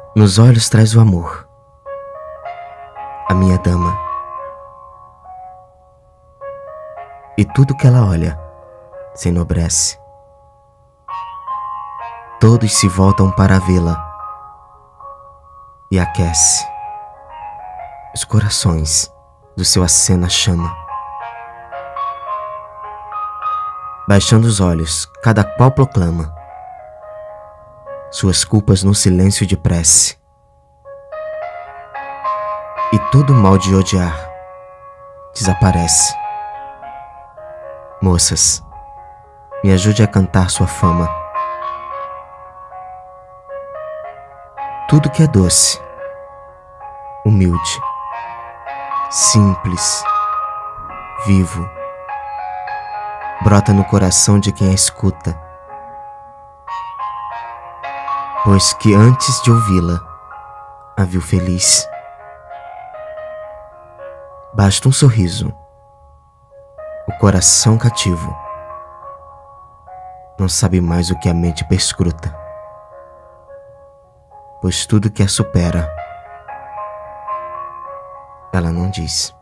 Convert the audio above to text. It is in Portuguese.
Nos olhos traz o amor, a minha dama. E tudo que ela olha se enobrece. Todos se voltam para vê-la e aquece os corações do seu aceno a chama. Baixando os olhos, cada qual proclama suas culpas no silêncio de prece. E todo mal de odiar desaparece. Moças, me ajude a cantar sua fama. Tudo que é doce, humilde, simples, vivo, brota no coração de quem a escuta, pois que antes de ouvi-la a viu feliz. Basta um sorriso, o coração cativo não sabe mais o que a mente perscruta, pois tudo que a supera ela não diz.